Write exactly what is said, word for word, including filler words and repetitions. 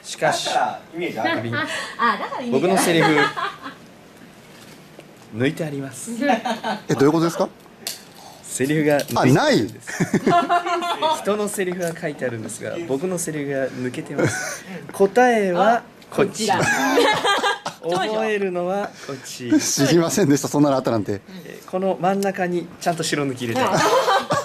しかしイメージある。 あ、だから僕のセリフ抜いてあります。 え、どういうことですか？ セリフがあ、ない人のセリフが書いてあるんですが、僕のセリフが抜けてます。答えはこっち。覚えるのはこっち。 知りませんでした、そんなのあったなんて。 この真ん中にちゃんと白抜き入れてます。